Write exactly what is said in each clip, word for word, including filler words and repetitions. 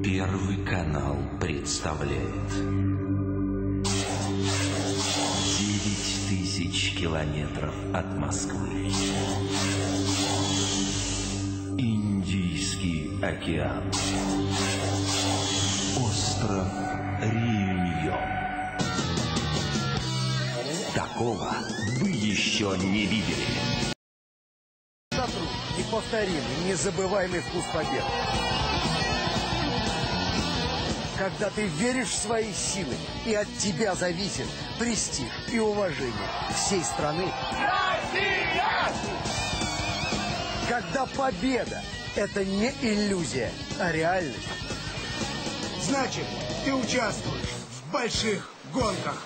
Первый канал представляет девять тысяч километров от Москвы. Индийский океан. Остров Реюньон. Такого вы еще не видели. Неповторимый, незабываемый вкус победы. Когда ты веришь в свои силы, и от тебя зависит престиж и уважение всей страны. Россия! Когда победа – это не иллюзия, а реальность. Значит, ты участвуешь в больших гонках.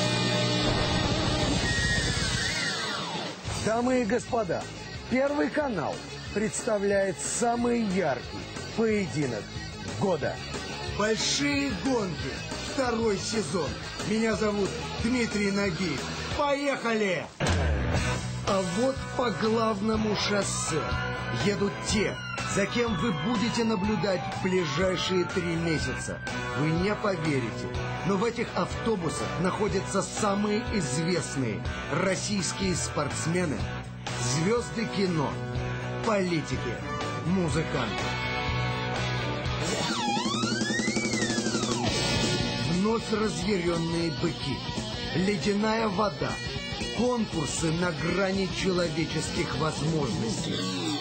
Дамы и господа, Первый канал представляет самый яркий поединок года. Большие гонки. Второй сезон. Меня зовут Дмитрий Нагиев. Поехали! А вот по главному шоссе едут те, за кем вы будете наблюдать в ближайшие три месяца. Вы не поверите, но в этих автобусах находятся самые известные российские спортсмены, звезды кино, политики, музыканты. Вновь разъяренные быки, ледяная вода, конкурсы на грани человеческих возможностей.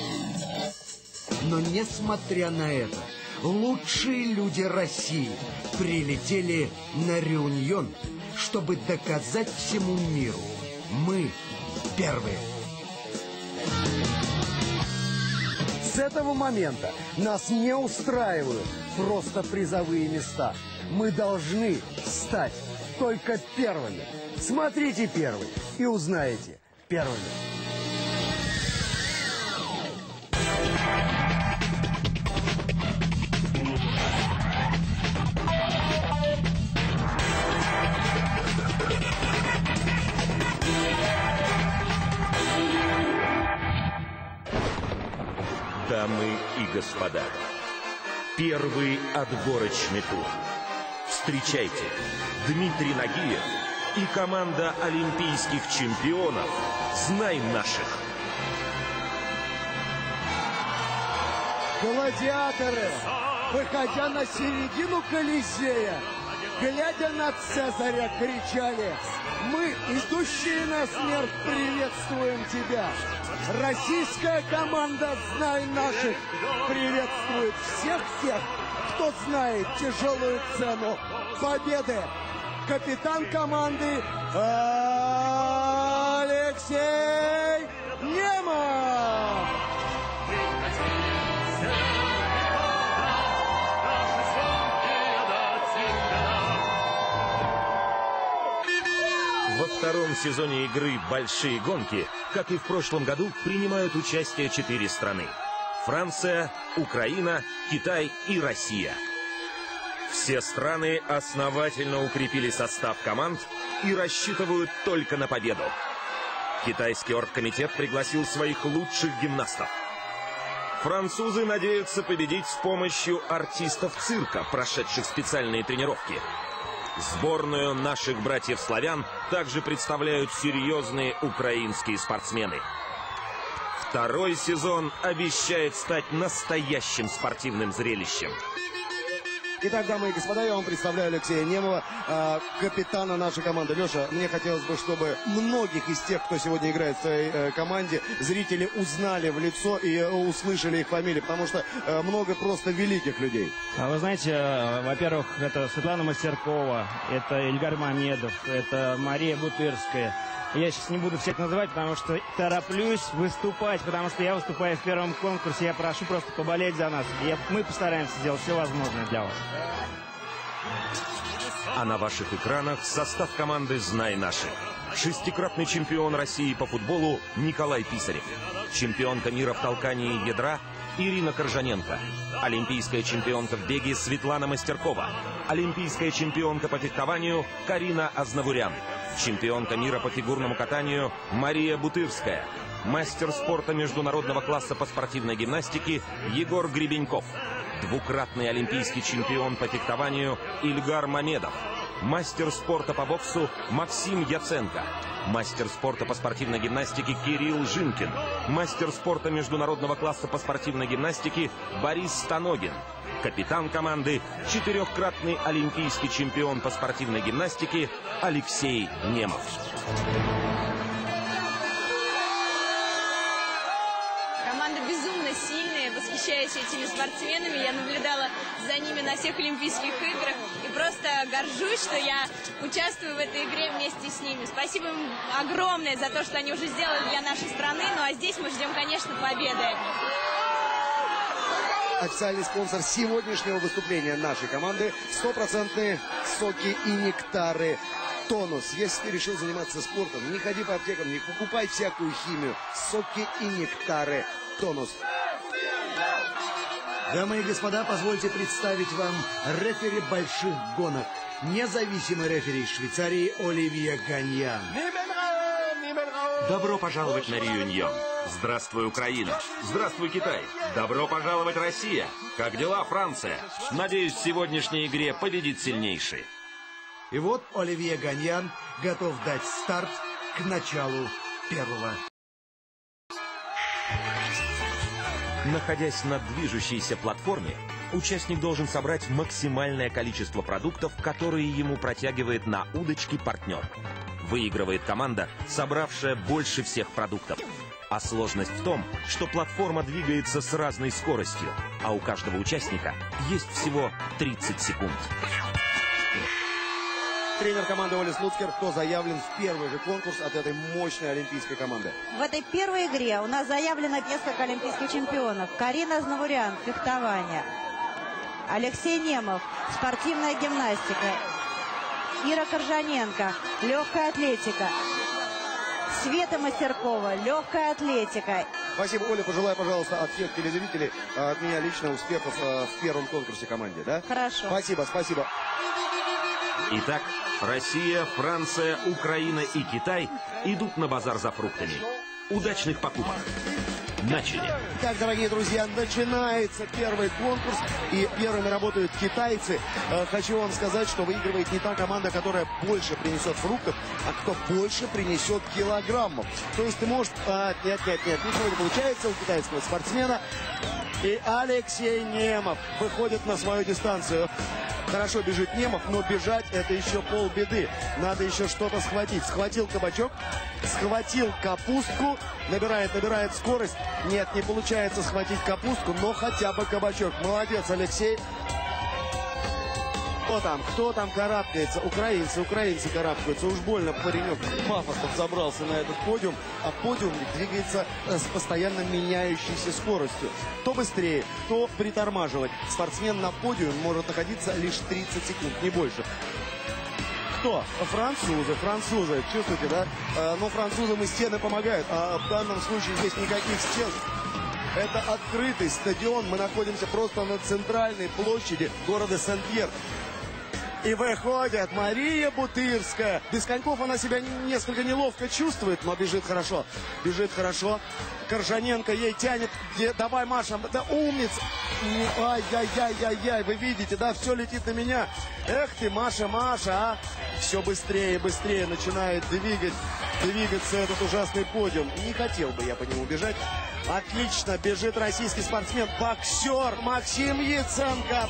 Но несмотря на это, лучшие люди России прилетели на Реюньон, чтобы доказать всему миру: мы первые. С этого момента нас не устраивают просто призовые места. Мы должны стать только первыми. Смотрите первый и узнаете первыми. Дамы и господа, первый отборочный тур. Встречайте, Дмитрий Нагиев и команда олимпийских чемпионов «Знай наших». Гладиаторы, выходя на середину Колизея, глядя на Цезаря, кричали: «Мы, идущие на смерть, приветствуем тебя!» Российская команда «Знай наших» приветствует всех тех, кто знает тяжелую цену победы. Капитан команды Алексей Немов. Во втором сезоне игры «Большие гонки», как и в прошлом году, принимают участие четыре страны: Франция, Украина, Китай и Россия. Все страны основательно укрепили состав команд и рассчитывают только на победу. Китайский оргкомитет пригласил своих лучших гимнастов. Французы надеются победить с помощью артистов цирка, прошедших специальные тренировки. Сборную наших братьев-славян также представляют серьезные украинские спортсмены. Второй сезон обещает стать настоящим спортивным зрелищем. Итак, дамы и господа, я вам представляю Алексея Немова, э, капитана нашей команды. Леша, мне хотелось бы, чтобы многих из тех, кто сегодня играет в своей э, команде, зрители узнали в лицо и э, услышали их фамилии, потому что э, много просто великих людей. Вы знаете, э, во-первых, это Светлана Мастеркова, это Ильгар Мамедов, это Мария Бутырская. Я сейчас не буду всех называть, потому что тороплюсь выступать, потому что я выступаю в первом конкурсе. Я прошу просто поболеть за нас. Я, мы постараемся сделать все возможное для вас. А на ваших экранах состав команды «Знай наших». Шестикратный чемпион России по футболу Николай Писарев. Чемпионка мира в толкании ядра Ирина Коржаненко. Олимпийская чемпионка в беге Светлана Мастеркова. Олимпийская чемпионка по фехтованию Карина Азнавурян. Чемпионка мира по фигурному катанию Мария Бутырская. Мастер спорта международного класса по спортивной гимнастике Егор Гребеньков. двукратный олимпийский чемпион по фехтованию Ильгар Мамедов, мастер спорта по боксу Максим Яценко, мастер спорта по спортивной гимнастике Кирилл Жинкин, мастер спорта международного класса по спортивной гимнастике Борис Станогин, капитан команды, четырехкратный олимпийский чемпион по спортивной гимнастике Алексей Немов. Команда безумно сильная, восхищаюсь этими спортсменами. Я наблюдала за ними на всех Олимпийских играх и просто горжусь, что я участвую в этой игре вместе с ними. Спасибо им огромное за то, что они уже сделали для нашей страны. Ну а здесь мы ждем, конечно, победы от них. Официальный спонсор сегодняшнего выступления нашей команды – стопроцентные соки и нектары «Тонус». Если ты решил заниматься спортом, не ходи по аптекам, не покупай всякую химию. Соки и нектары «Тонус». Дамы и господа, позвольте представить вам рефери больших гонок. Независимый рефери из Швейцарии Оливье Ганьян. Добро пожаловать на реюньон. Здравствуй, Украина. Здравствуй, Китай. Добро пожаловать, Россия. Как дела, Франция? Надеюсь, в сегодняшней игре победит сильнейший. И вот Оливье Ганьян готов дать старт к началу первого. Находясь на движущейся платформе, участник должен собрать максимальное количество продуктов, которые ему протягивает на удочке партнер. Выигрывает команда, собравшая больше всех продуктов. А сложность в том, что платформа двигается с разной скоростью, а у каждого участника есть всего тридцать секунд. Тренер команды Оли Слуцкер, кто заявлен в первый же конкурс от этой мощной олимпийской команды? В этой первой игре у нас заявлено несколько олимпийских чемпионов. Карина Знамурян, фехтование. Алексей Немов, спортивная гимнастика. Ира Коржаненко, легкая атлетика. Света Мастеркова, легкая атлетика. Спасибо, Оля. Пожелай, пожалуйста, от всех телезрителей, от меня лично успехов в первом конкурсе команде, да? Хорошо. Спасибо, спасибо. Итак, Россия, Франция, Украина и Китай идут на базар за фруктами. Удачных покупок. Начали. Так, дорогие друзья, начинается первый конкурс, и первыми работают китайцы. Э, хочу вам сказать, что выигрывает не та команда, которая больше принесет фруктов, а кто больше принесет килограммов. То есть ты можешь... А, нет, нет, нет, ничего не получается у китайского спортсмена. И Алексей Немов выходит на свою дистанцию. Хорошо бежит Немов, но бежать это еще полбеды. Надо еще что-то схватить. Схватил кабачок, схватил капустку, набирает, набирает скорость. Нет, не получается схватить капустку, но хотя бы кабачок. Молодец, Алексей. Кто там? Кто там карабкается? Украинцы, украинцы карабкаются. Уж больно паренек пафосов забрался на этот подиум. А подиум двигается с постоянно меняющейся скоростью. То быстрее, то притормаживать. Спортсмен на подиуме может находиться лишь тридцать секунд, не больше. Кто? Французы, французы. Чувствуете, да? А, но французам и стены помогают. А в данном случае здесь никаких стен. Это открытый стадион. Мы находимся просто на центральной площади города Сен-Пьер. И выходит Мария Бутырская. Без коньков она себя несколько неловко чувствует, но бежит хорошо. Бежит хорошо. Коржаненко ей тянет. Где... Давай, Маша, да умница. Ай-яй-яй-яй-яй. Вы видите, да, все летит на меня. Эх ты, Маша, Маша, а. Все быстрее и быстрее начинает двигать, двигаться этот ужасный подиум. Не хотел бы я по нему бежать. Отлично бежит российский спортсмен, боксер Максим Яценко.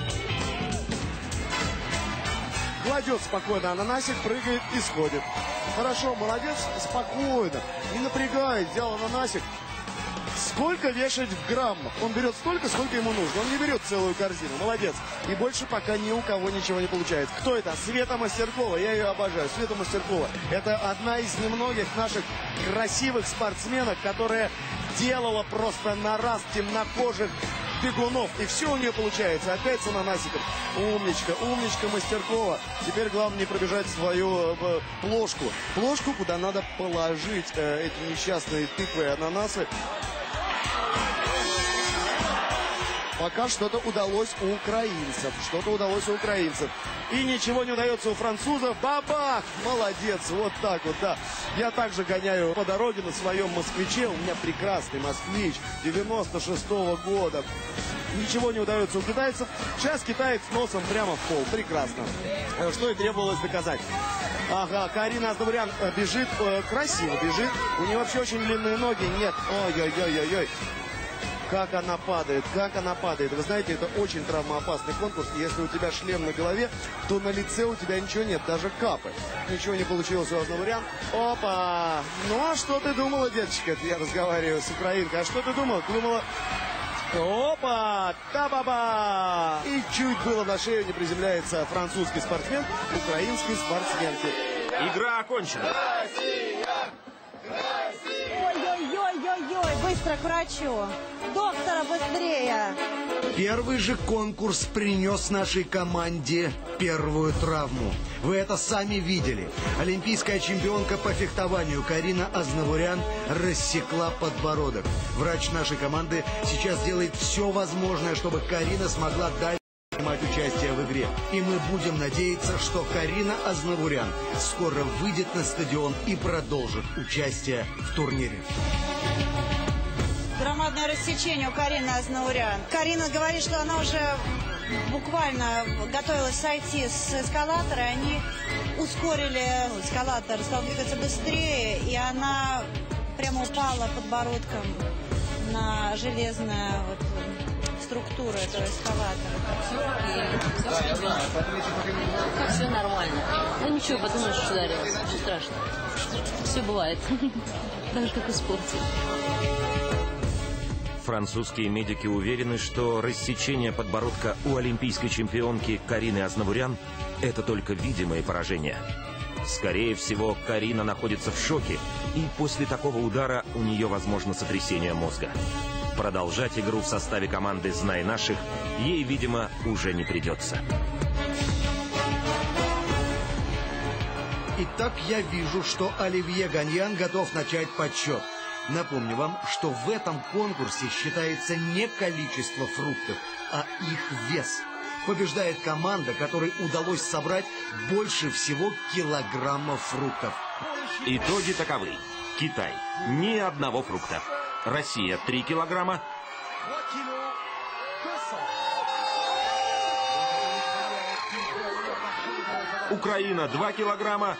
Кладет спокойно ананасик, прыгает и сходит. Хорошо, молодец, спокойно. Не напрягает, взял ананасик. Сколько вешать в граммах? Он берет столько, сколько ему нужно. Он не берет целую корзину. Молодец. И больше пока ни у кого ничего не получается. Кто это? Света Мастеркова. Я ее обожаю. Света Мастеркова. Это одна из немногих наших красивых спортсменок, которая делала просто на раз темнокожих бегунов. И все у нее получается. Опять с ананасиком. Умничка, умничка Мастеркова. Теперь главное не пробежать свою э, плошку. Плошку, куда надо положить э, эти несчастные тыквы и ананасы. Пока что-то удалось у украинцев. Что-то удалось у украинцев. И ничего не удается у французов. Бабах! Молодец! Вот так вот, да. Я также гоняю по дороге на своем москвиче. У меня прекрасный москвич девяносто шестого года. ничего не удается у китайцев. Сейчас китаец носом прямо в пол. Прекрасно. Что и требовалось доказать. Ага, Карина Азнавурян бежит, э, красиво бежит. У нее вообще очень длинные ноги. Нет, ой-ой-ой-ой-ой. Как она падает, как она падает. Вы знаете, это очень травмоопасный конкурс. Если у тебя шлем на голове, то на лице у тебя ничего нет, даже капы. Ничего не получилось у Азнавурян. Опа! Ну, а что ты думала, деточка? Это я разговариваю с украинкой. А что ты думала? Ты думала... Опа! Та-ба-ба! И чуть было на шею не приземляется французский спортсмен украинской спортсменки. Игра окончена. Ой-ой-ой-ой-ой, быстро к врачу. Доктора, быстрее. Первый же конкурс принес нашей команде первую травму. Вы это сами видели. Олимпийская чемпионка по фехтованию Карина Азнавурян рассекла подбородок. Врач нашей команды сейчас делает все возможное, чтобы Карина смогла дальше принимать участие в игре. И мы будем надеяться, что Карина Азнавурян скоро выйдет на стадион и продолжит участие в турнире. Громадное рассечение у Карины Азнавурян. Карина говорит, что она уже буквально готовилась сойти с эскалатора, и они ускорили эскалатор, стал двигаться быстрее, и она прямо упала подбородком на железную вот, структуру этого эскалатора. Как все нормально. Ну ничего, подумаешь, что ударилась. Ничего страшного. Все бывает. Так же, как и в спорте. Французские медики уверены, что рассечение подбородка у олимпийской чемпионки Карины Азнавурян – это только видимое поражение. Скорее всего, Карина находится в шоке, и после такого удара у нее возможно сотрясение мозга. Продолжать игру в составе команды «Знай наших» ей, видимо, уже не придется. Итак, я вижу, что Оливье Ганьян готов начать подсчет. Напомню вам, что в этом конкурсе считается не количество фруктов, а их вес. Побеждает команда, которой удалось собрать больше всего килограммов фруктов. Итоги таковы. Китай – ни одного фрукта. Россия – три килограмма. Украина – два килограмма.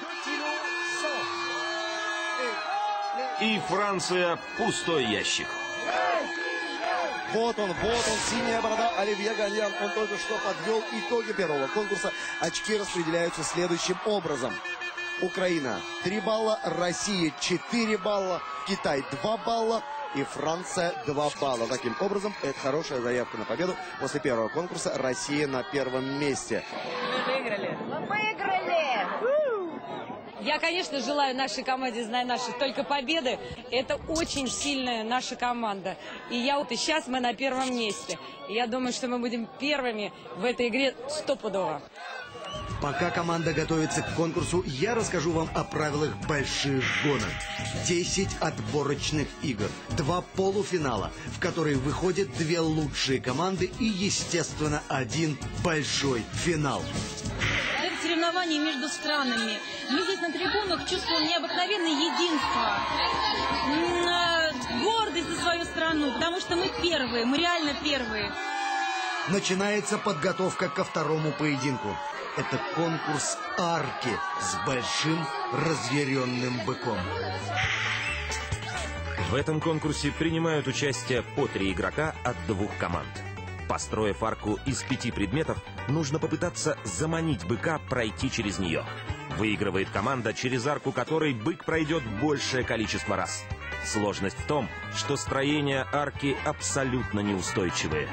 И Франция – пустой ящик. Вот он, вот он, синяя борода Оливье Ганьян. Он только что подвел итоги первого конкурса. Очки распределяются следующим образом. Украина три балла, Россия четыре балла, Китай два балла и Франция два балла. Таким образом, это хорошая заявка на победу. После первого конкурса Россия на первом месте. Мы выиграли. Мы выиграли! Я, конечно, желаю нашей команде «Знай наших» только победы. Это очень сильная наша команда. И я вот и сейчас мы на первом месте. И я думаю, что мы будем первыми в этой игре стопудово. Пока команда готовится к конкурсу, я расскажу вам о правилах больших гонок. десять отборочных игр, два полуфинала, в которые выходят две лучшие команды и, естественно, один большой финал. Это соревнование между странами. Мы здесь на трибунах чувствуем необыкновенное единство, гордость за свою страну, потому что мы первые, мы реально первые. Начинается подготовка ко второму поединку. Это конкурс арки с большим разъяренным быком. В этом конкурсе принимают участие по три игрока от двух команд. Построив арку из пяти предметов, нужно попытаться заманить быка пройти через нее. Выигрывает команда, через арку которой бык пройдет большее количество раз. Сложность в том, что строения арки абсолютно неустойчивые.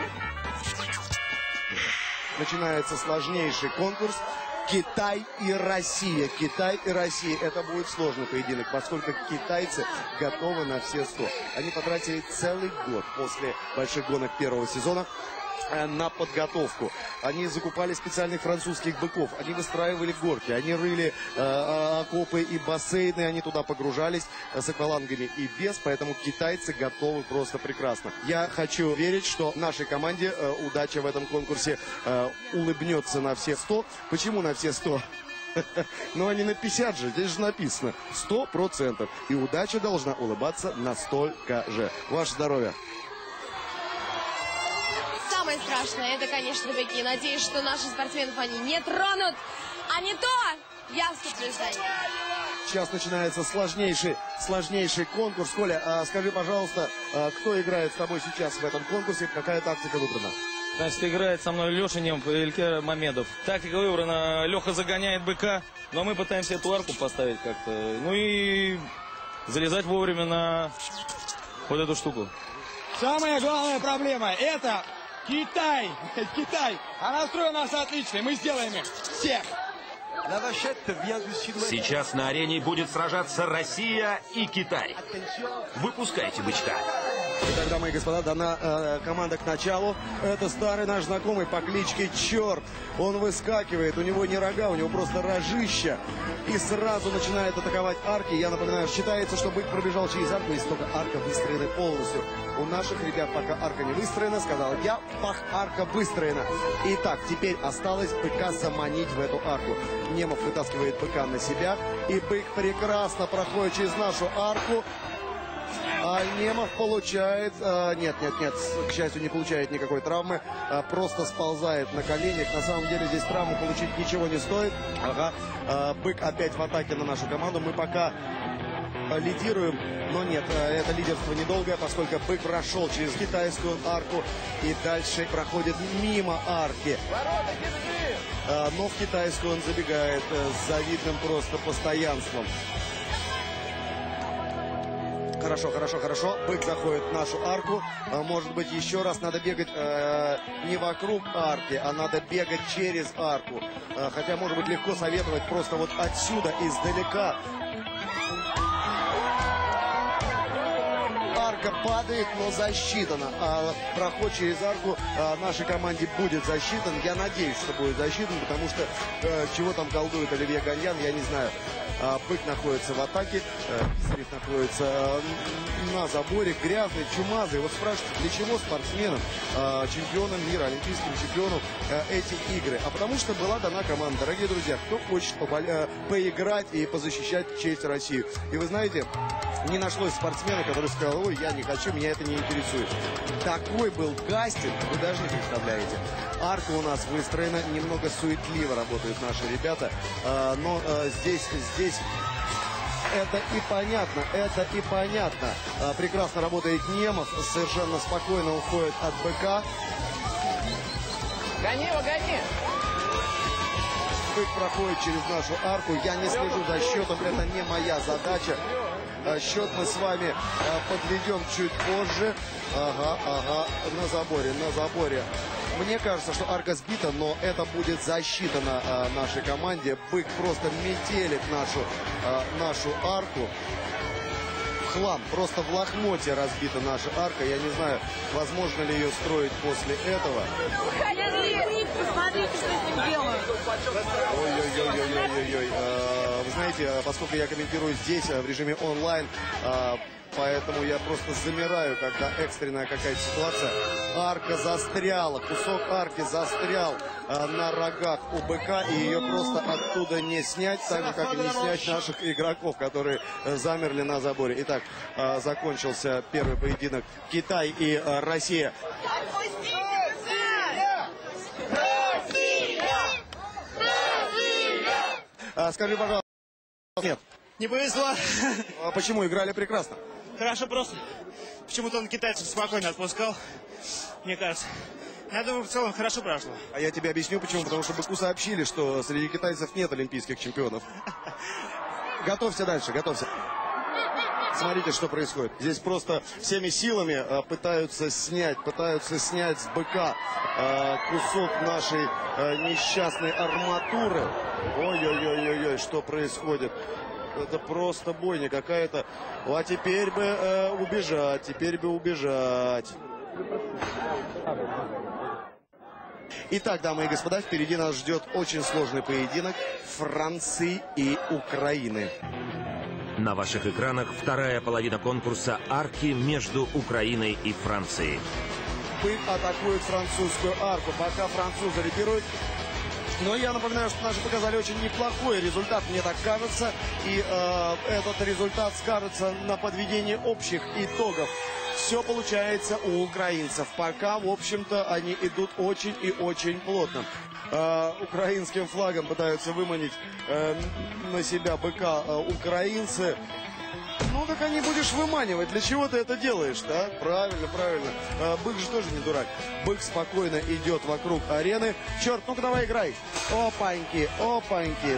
Начинается сложнейший конкурс. Китай и Россия. Китай и Россия. Это будет сложный поединок, поскольку китайцы готовы на все сто. Они потратили целый год после больших гонок первого сезона на подготовку. Они закупали специальных французских быков, они выстраивали горки, они рыли э, окопы и бассейны, они туда погружались с аквалангами и без, поэтому китайцы готовы просто прекрасно. Я хочу верить, что нашей команде э, удача в этом конкурсе э, улыбнется на все сто. Почему на все сто? Ну, а не на пятьдесят же, здесь же написано сто процентов. И удача должна улыбаться настолько же. Ваше здоровье! самое страшное, это, конечно, быки. Надеюсь, что наши спортсменов они не тронут. А не то, я вступлю за них. Сейчас начинается сложнейший, сложнейший конкурс. Коля, а скажи, пожалуйста, а кто играет с тобой сейчас в этом конкурсе? Какая тактика выбрана? Значит, играет со мной Леша Немов и Ильдар Мамедов. Тактика выбрана. Леха загоняет быка, но мы пытаемся эту арку поставить как-то. Ну и залезать вовремя на вот эту штуку. Самая главная проблема — это Китай. Китай. А настрой у нас отличный. Мы сделаем их всех. Сейчас на арене будет сражаться Россия и Китай. Выпускайте бычка. Итак, дамы и господа, дана э, команда к началу. Это старый наш знакомый по кличке Черт. Он выскакивает, у него не рога, у него просто рожища. И сразу начинает атаковать арки. Я напоминаю, считается, что бык пробежал через арку, если только арка выстроена полностью. У наших ребят пока арка не выстроена, сказал я, пах, арка выстроена. Итак, теперь осталось быка заманить в эту арку. Немов вытаскивает быка на себя, и бык прекрасно проходит через нашу арку. А Немов получает... А, нет, нет, нет, к счастью, не получает никакой травмы. А, просто сползает на коленях. На самом деле здесь травму получить ничего не стоит. Ага. А, бык опять в атаке на нашу команду. Мы пока а, лидируем. Но нет, а, это лидерство недолгое, поскольку бык прошел через китайскую арку. И дальше проходит мимо арки. А, но в китайскую он забегает а, с завидным просто постоянством. Хорошо, хорошо, хорошо. Бык заходит в нашу арку. Может быть, еще раз надо бегать э, не вокруг арки, а надо бегать через арку. Э, хотя, может быть, легко советовать просто вот отсюда, издалека. Арка падает, но засчитана. А проход через арку а, нашей команде будет засчитан. Я надеюсь, что будет засчитан, потому что э, чего там колдует Оливье Ганьян, я не знаю. А, бык находится в атаке, э, Писарев находится э, на заборе, грязный, чумазый. Вот спрашивают, для чего спортсменам, э, чемпионам мира, олимпийским чемпионам э, эти игры? А потому что была дана команда. Дорогие друзья, кто хочет э, поиграть и позащищать честь России. И вы знаете, не нашлось спортсмена, который сказал, ой, я не хочу, меня это не интересует. Такой был кастинг, вы даже не представляете. Арка у нас выстроена, немного суетливо работают наши ребята, э, но э, здесь, здесь это и понятно, это и понятно. Э, прекрасно работает Немов, совершенно спокойно уходит от быка. Гони его, гони! Бык проходит через нашу арку, я не слежу за счетом, это не моя задача. Счет мы с вами подведем чуть позже. Ага, ага, на заборе, на заборе. Мне кажется, что арка сбита, но это будет засчитано а, нашей команде. Бык просто метелит нашу, а, нашу арку. Хлам, просто в лохмоте разбита наша арка. Я не знаю, возможно ли ее строить после этого. Посмотрите, что с ним делают. Ой-ой-ой-ой-ой-ой. Вы знаете, поскольку я комментирую здесь в режиме онлайн, поэтому я просто замираю, когда экстренная какая-то ситуация. Арка застряла, кусок арки застрял на рогах у быка, и ее просто оттуда не снять, так же, как и не снять наших игроков, которые замерли на заборе. Итак, закончился первый поединок. Китай и Россия. Скажи, пожалуйста, нет. Не повезло. А почему? Играли прекрасно. Хорошо просто. Почему-то он китайцев спокойно отпускал, мне кажется. Я думаю, в целом хорошо прошло. А я тебе объясню почему. Потому что быку сообщили, что среди китайцев нет олимпийских чемпионов. Готовься дальше, готовься. Смотрите, что происходит. Здесь просто всеми силами а, пытаются снять, пытаются снять с быка а, кусок нашей а, несчастной арматуры. Ой-ой-ой-ой-ой, что происходит? Это просто бойня какая-то. А теперь бы э, убежать, теперь бы убежать. Итак, дамы и господа, впереди нас ждет очень сложный поединок Франции и Украины. На ваших экранах вторая половина конкурса арки между Украиной и Францией. Бык атакует французскую арку, пока французы лидируют. Но я напоминаю, что наши показали очень неплохой результат, мне так кажется. И э, этот результат скажется на подведении общих итогов Все получается у украинцев. Пока, в общем-то, они идут очень и очень плотно. Э, украинским флагом пытаются выманить э, на себя быка э, украинцы. Ну, так и не будешь выманивать. Для чего ты это делаешь-то, а? Правильно, правильно. Э, бык же тоже не дурак. Бык спокойно идет вокруг арены. Черт, ну-ка давай играй. Опаньки, опаньки.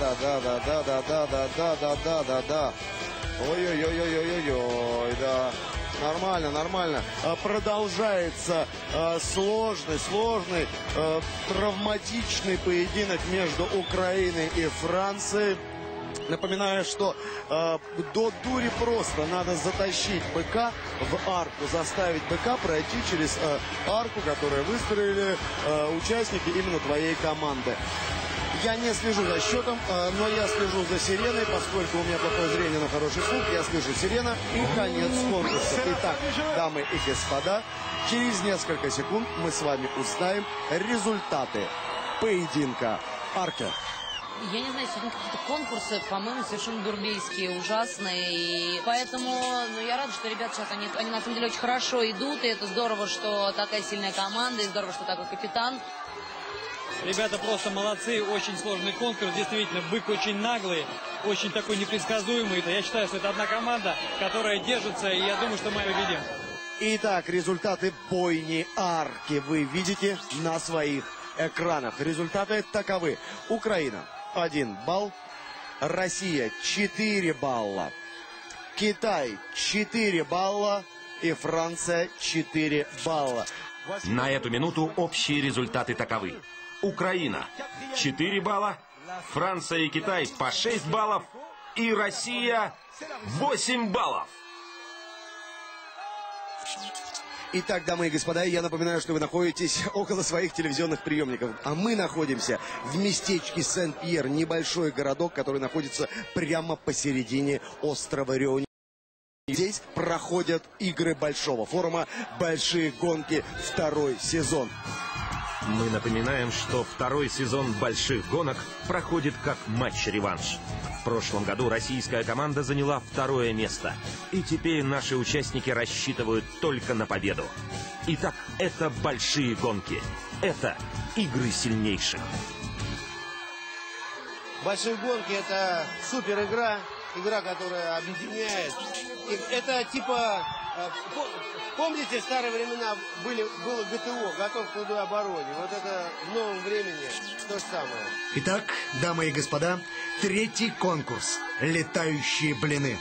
Да-да-да-да-да-да-да-да-да-да-да-да. Ой-ой-ой-ой-ой-ой, да. Нормально, нормально. Продолжается э, сложный, сложный, э, травматичный поединок между Украиной и Францией. Напоминаю, что э, до дури просто надо затащить быка в арку, заставить быка пройти через э, арку, которую выстроили э, участники именно твоей команды. Я не слежу за счетом, э, но я слежу за сиреной, поскольку у меня плохое зрение, но хороший слух. Я слышу сирена и конец конкурса. Итак, дамы и господа, через несколько секунд мы с вами узнаем результаты поединка арки. Я не знаю, сегодня какие-то конкурсы, по-моему, совершенно дурбейские, ужасные. И поэтому ну, я рада, что ребята сейчас, они, они на самом деле очень хорошо идут. И это здорово, что такая сильная команда, и здорово, что такой капитан. Ребята просто молодцы, очень сложный конкурс. Действительно, бык очень наглый, очень такой непредсказуемый. Я считаю, что это одна команда, которая держится, и я думаю, что мы победим. Итак, результаты бойни арки вы видите на своих экранах. Результаты таковы. Украина один балл, Россия четыре балла, Китай четыре балла и Франция четыре балла. На эту минуту общие результаты таковы. Украина четыре балла, Франция и Китай по шесть баллов и Россия восемь баллов. Итак, дамы и господа, я напоминаю, что вы находитесь около своих телевизионных приемников. А мы находимся в местечке Сен-Пьер, небольшой городок, который находится прямо посередине острова Реуни. Здесь проходят игры большого форума «Большие гонки. Второй сезон». Мы напоминаем, что второй сезон «Больших гонок» проходит как матч-реванш. В прошлом году российская команда заняла второе место. И теперь наши участники рассчитывают только на победу. Итак, это большие гонки. Это игры сильнейших. Большие гонки — это супер игра. Игра, которая объединяет. Это типа... Помните, в старые времена были, было ГТО, готов к труду и обороне. Вот это в новом времени то же самое. Итак, дамы и господа, третий конкурс «Летающие блины».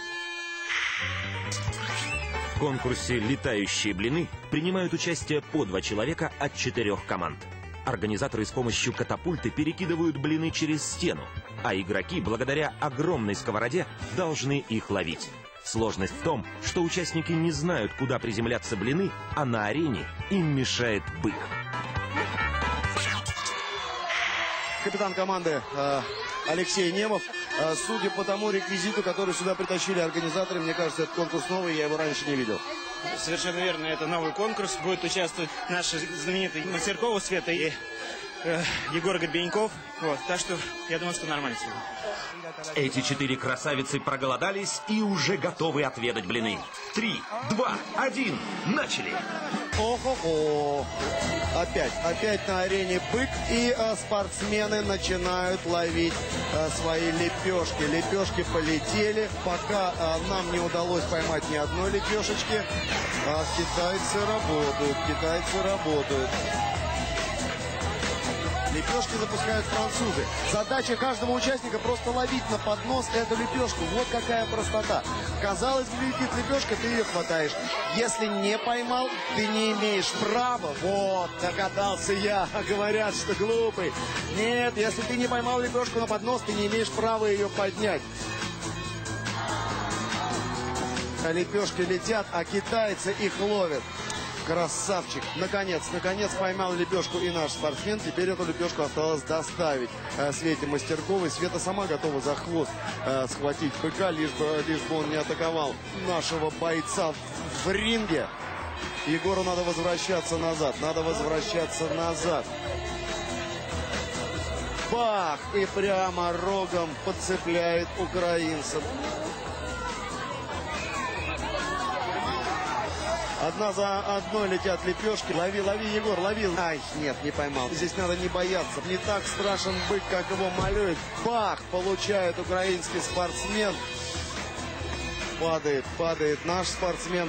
В конкурсе «Летающие блины» принимают участие по два человека от четырех команд. Организаторы с помощью катапульты перекидывают блины через стену, а игроки, благодаря огромной сковороде, должны их ловить. Сложность в том, что участники не знают, куда приземлятся блины, а на арене им мешает бык. Капитан команды э, Алексей Немов. Э, судя по тому реквизиту, который сюда притащили организаторы, мне кажется, этот конкурс новый, я его раньше не видел. Совершенно верно, это новый конкурс. Будут участвовать наши знаменитые Мастеркова Света и э, Егор Горбеньков. Вот, так что я думаю, что нормально сегодня. Эти четыре красавицы проголодались и уже готовы отведать блины. Три, два, один, начали! Ох-охо! Опять, опять на арене бык, и а, спортсмены начинают ловить а, свои лепешки. Лепешки полетели, пока а, нам не удалось поймать ни одной лепешечки. А китайцы работают, китайцы работают. Лепешки запускают французы. Задача каждого участника просто ловить на поднос эту лепешку. Вот какая простота. Казалось бы, летит лепешка, ты ее хватаешь. Если не поймал, ты не имеешь права. Вот, догадался я. Говорят, что глупый. Нет, если ты не поймал лепешку на поднос, ты не имеешь права ее поднять. А лепешки летят, а китайцы их ловят. Красавчик. Наконец, наконец поймал лепешку и наш спортсмен. Теперь эту лепешку осталось доставить э, Свете Мастерковой. Света сама готова за хвост э, схватить быка, лишь бы, лишь бы он не атаковал нашего бойца в ринге. Егору надо возвращаться назад. Надо возвращаться назад. Бах! И прямо рогом подцепляет украинцев. Одна за одной летят лепешки. Лови, лови, Егор, лови. Ай, нет, не поймал. Здесь надо не бояться. Не так страшен бык, как его малюет. Бах! Получает украинский спортсмен. Падает, падает наш спортсмен.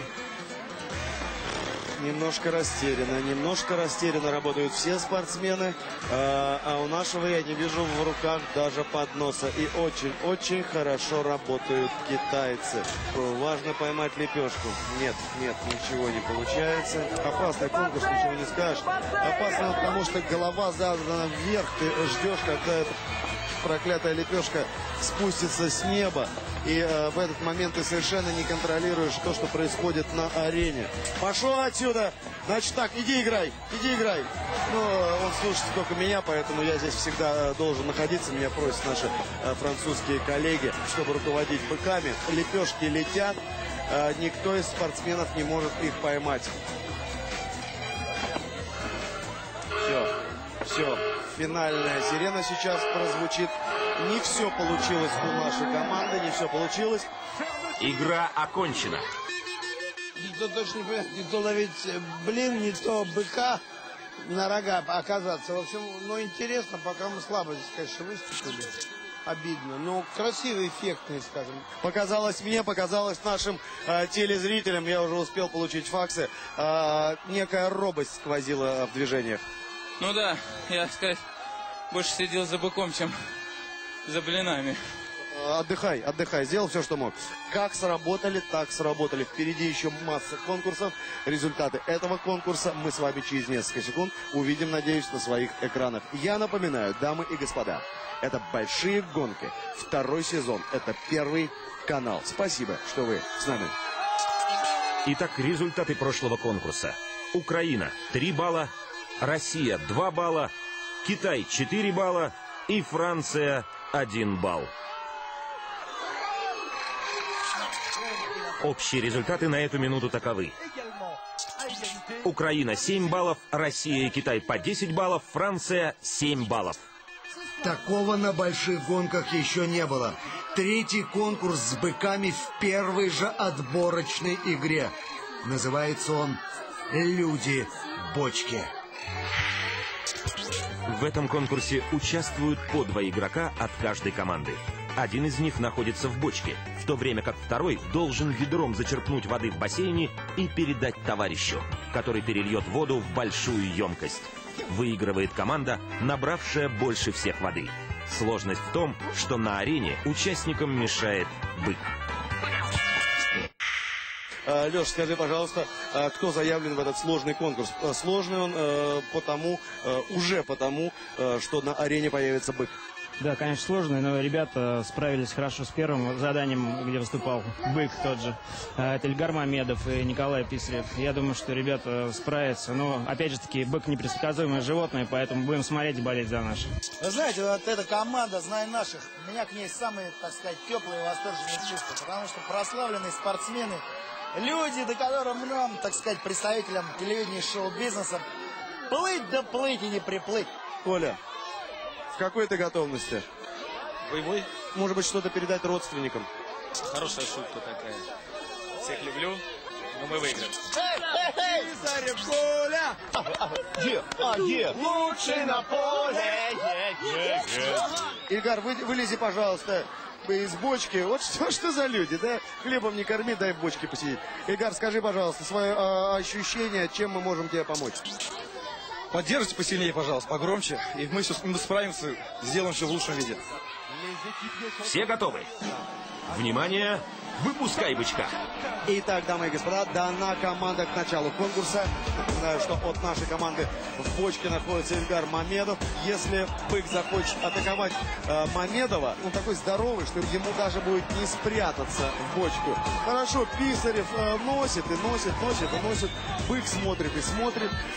Немножко растерянно, немножко растерянно работают все спортсмены. А, а у нашего я не вижу в руках даже подноса. И очень-очень хорошо работают китайцы. Важно поймать лепешку. Нет, нет, ничего не получается. Опасный конкурс, ничего не скажешь. Опасно, потому что голова задана вверх. Ты ждешь, когда эта проклятая лепешка спустится с неба. И э, в этот момент ты совершенно не контролируешь то, что происходит на арене. Пошел отсюда! Значит так, иди играй, иди играй. Ну, он слушает только меня, поэтому я здесь всегда э, должен находиться. Меня просят наши э, французские коллеги, чтобы руководить быками. Лепешки летят, э, никто из спортсменов не может их поймать. Все, все. Финальная сирена сейчас прозвучит. Не все получилось у нашей команды, не все получилось. Игра окончена. Никто точно не понимает, не то ловить блин, не то быка на рога оказаться. В общем, ну интересно, пока мы слабо здесь, конечно, выступили. Обидно, но красивый, эффектный, скажем. Показалось мне, показалось нашим э, телезрителям, я уже успел получить факсы, э, некая робость сквозила в движениях. Ну да, я, сказать, больше сидел за быком, чем за блинами. Отдыхай, отдыхай, сделал все, что мог. Как сработали, так сработали. Впереди еще масса конкурсов. Результаты этого конкурса мы с вами через несколько секунд увидим, надеюсь, на своих экранах. Я напоминаю, дамы и господа, это «Большие гонки». Второй сезон. Это Первый канал. Спасибо, что вы с нами. Итак, результаты прошлого конкурса. Украина три балла, Россия два балла, Китай четыре балла и Франция один балл. Общие результаты на эту минуту таковы. Украина семь баллов, Россия и Китай по десять баллов, Франция семь баллов. Такого на больших гонках еще не было. Третий конкурс с быками в первой же отборочной игре. Называется он «Люди-бочки». В этом конкурсе участвуют по два игрока от каждой команды. Один из них находится в бочке, в то время как второй должен ведром зачерпнуть воды в бассейне и передать товарищу, который перельет воду в большую емкость. Выигрывает команда, набравшая больше всех воды. Сложность в том, что на арене участникам мешает бык. Леш, скажи, пожалуйста, кто заявлен в этот сложный конкурс? Сложный он э, потому, э, уже потому, э, что на арене появится бык. Да, конечно, сложный, но ребята справились хорошо с первым заданием, где выступал бык тот же. Это Ильгар Мамедов и Николай Писарев. Я думаю, что ребята справятся. Но, опять же таки, бык непредсказуемое животное, поэтому будем смотреть и болеть за наши. Вы знаете, вот эта команда, «Знай наших», у меня к ней самые, так сказать, теплые и восторженные чувства. Потому что прославленные спортсмены, люди, до которых нам, так сказать, представителям телевидения и шоу-бизнеса, плыть да плыть и не приплыть. Коля, в какой ты готовности? Боевой. Может быть, что-то передать родственникам? Хорошая шутка такая. Всех люблю, но мы выиграем. Писарев, Коля! Где? А, где? Лучший на поле! Ильгар, вы, вылези, пожалуйста, из бочки. Вот что, что за люди, да? Хлебом не корми, дай в бочке посидеть. Ильгар, скажи, пожалуйста, свое а, ощущение, чем мы можем тебе помочь? Поддержите посильнее, пожалуйста, погромче, и мы, все, мы справимся, сделаем все в лучшем виде. Все готовы? Внимание! Выпускай бычка! Итак, дамы и господа, дана команда к началу конкурса. Напоминаю, что от нашей команды в бочке находится Ильгар Мамедов. Если бык захочет атаковать э, Мамедова, он такой здоровый, что ему даже будет не спрятаться в бочку. Хорошо, Писарев э, носит и носит, носит и носит. Бык смотрит и смотрит.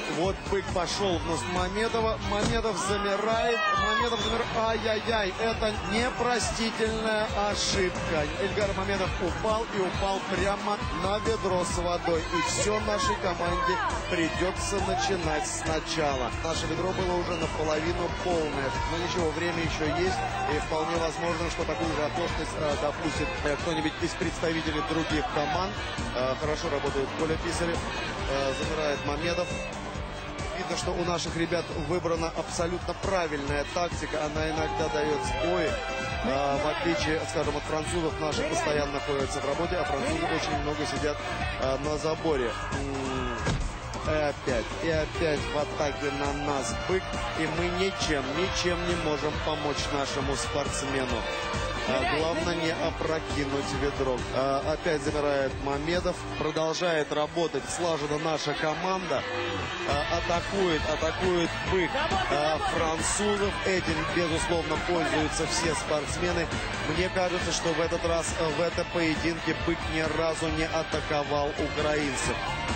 Вот бык пошел в нос Мамедова. Мамедов замирает. Мамедов замирает. Ай-яй-яй, это непростительная ошибка. Эльгар Мамедов упал и упал прямо на ведро с водой. И все нашей команде придется начинать сначала. Наше ведро было уже наполовину полное. Но ничего, время еще есть. И вполне возможно, что такую же оплошность э, допустит э, кто-нибудь из представителей других команд. Э, хорошо работает Коля Писарев. Э, замирает Мамедов. Видно, что у наших ребят выбрана абсолютно правильная тактика. Она иногда дает сбои. А, в отличие, скажем, от французов, наши постоянно находятся в работе, а французы очень много сидят а, на заборе. И опять, и опять в атаке на нас бык. И мы ничем, ничем не можем помочь нашему спортсмену. А, главное не опрокинуть ведро. А, опять замирает Мамедов. Продолжает работать слаженно наша команда. А, атакует, атакует бык а, французов. Этим, безусловно, пользуются все спортсмены. Мне кажется, что в этот раз, в этом поединке бык ни разу не атаковал украинцев.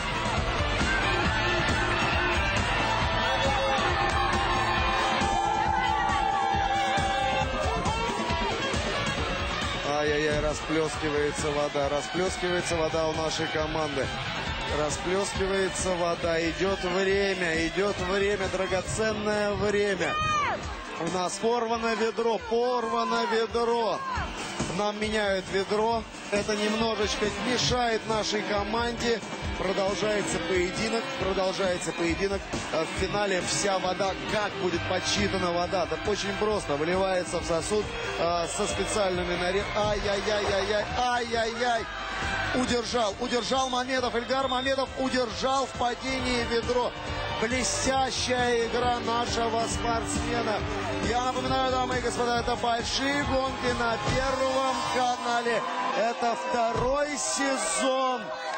Ай-яй-яй, расплескивается вода, расплескивается вода у нашей команды. Расплескивается вода, идет время, идет время, драгоценное время. У нас порвано ведро, порвано ведро. Нам меняют ведро. Это немножечко мешает нашей команде. Продолжается поединок, продолжается поединок. В финале вся вода, как будет подсчитана вода? Да очень просто, выливается в сосуд э, со специальными нарезками. Ай-яй-яй-яй-яй, ай-яй-яй. Удержал, удержал Мамедов, Эльгар Мамедов удержал в падении ведро. Блестящая игра нашего спортсмена. Я напоминаю, дамы и господа, это большие гонки на Первом канале. Это второй сезон.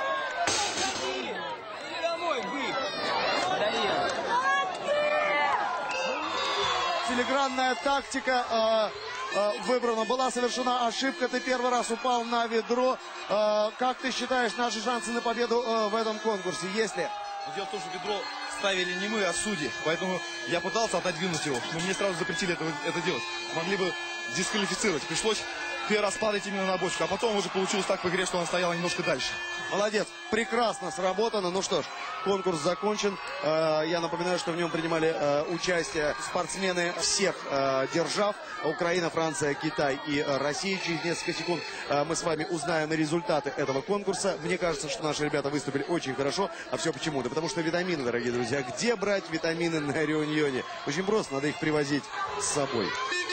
Филигранная тактика э, э, выбрана. Была совершена ошибка. Ты первый раз упал на ведро. Э, как ты считаешь, наши шансы на победу э, в этом конкурсе? Есть ли? Дело в том, что ведро ставили не мы, а судьи. Поэтому я пытался отодвинуть его. Но мне сразу запретили это, это делать. Могли бы дисквалифицировать. Пришлось первый раз падать именно на бочку. А потом уже получилось так в игре, что она стояла немножко дальше. Молодец. Прекрасно сработано. Ну что ж, конкурс закончен. Я напоминаю, что в нем принимали участие спортсмены всех держав. Украина, Франция, Китай и Россия. Через несколько секунд мы с вами узнаем результаты этого конкурса. Мне кажется, что наши ребята выступили очень хорошо. А все почему? Да потому что витамины, дорогие друзья. Где брать витамины на Реуньоне? Очень просто, надо их привозить с собой.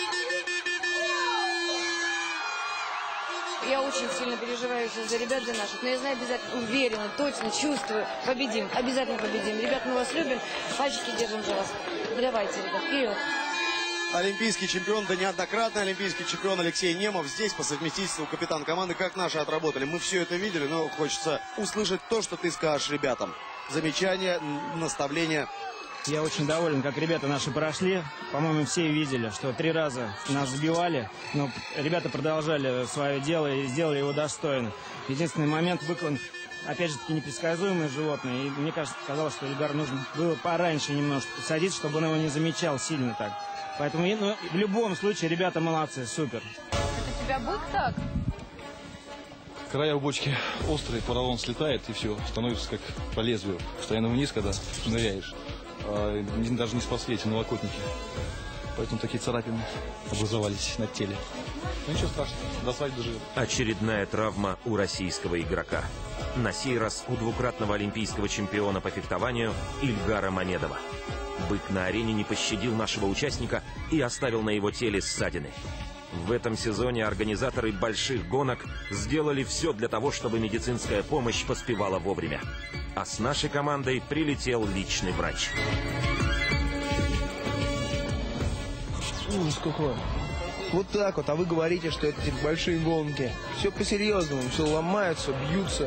Я очень сильно переживаю сейчас за ребят, за наших, но я знаю, обязательно, уверена, точно, чувствую, победим, обязательно победим. Ребят, мы вас любим, пальчики держим за вас. Давайте, ребят, вперед. Олимпийский чемпион, да неоднократный олимпийский чемпион Алексей Немов. Здесь по совместительству капитан команды. Как наши отработали? Мы все это видели, но хочется услышать то, что ты скажешь ребятам. Замечания, наставления. Я очень доволен, как ребята наши прошли. По-моему, все видели, что три раза нас сбивали, но ребята продолжали свое дело и сделали его достойно. Единственный момент, выклон, опять же таки, непредсказуемое животное. И мне кажется, казалось, что Эльгару нужно было пораньше немножко посадить, чтобы он его не замечал сильно так. Поэтому ну, в любом случае ребята молодцы, супер. Это у тебя бык так? Края у бочки острые, поролон слетает и все, становится как по лезвию. Постоянно вниз, когда ныряешь. А, даже не спасли эти налокотники. Поэтому такие царапины образовались на теле. Ну ничего страшного, до свадьбы живет. Очередная травма у российского игрока. На сей раз у двукратного олимпийского чемпиона по фехтованию Ильгара Мамедова. Бык на арене не пощадил нашего участника и оставил на его теле ссадины. В этом сезоне организаторы больших гонок сделали все для того, чтобы медицинская помощь поспевала вовремя. А с нашей командой прилетел личный врач. Ужас какой. Вот так вот, а вы говорите, что это типа большие гонки. Все по-серьезному, все ломаются, бьются.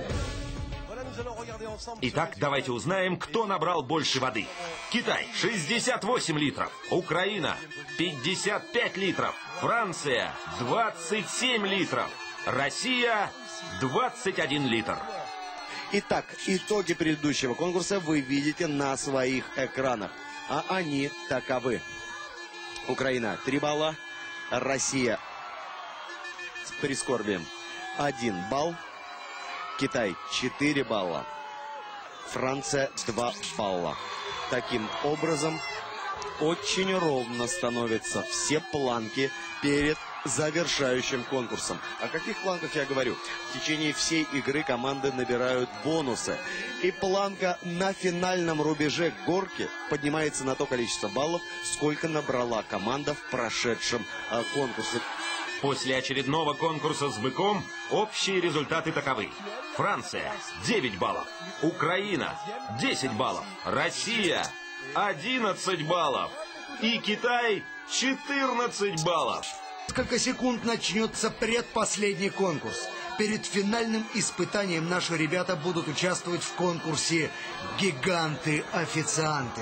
Итак, давайте узнаем, кто набрал больше воды. Китай – шестьдесят восемь литров. Украина – пятьдесят пять литров. Франция – двадцать семь литров. Россия – двадцать один литр. Итак, итоги предыдущего конкурса вы видите на своих экранах. А они таковы. Украина три балла, Россия с прискорбием один балл, Китай четыре балла, Франция два балла. Таким образом, очень ровно становятся все планки перед завершающим конкурсом. О каких планках я говорю? В течение всей игры команды набирают бонусы. И планка на финальном рубеже горки поднимается на то количество баллов, сколько набрала команда в прошедшем э, конкурсе. После очередного конкурса с быком общие результаты таковы. Франция девять баллов, Украина десять баллов, Россия одиннадцать баллов и Китай четырнадцать баллов. Несколько секунд начнется предпоследний конкурс. Перед финальным испытанием наши ребята будут участвовать в конкурсе «Гиганты-официанты».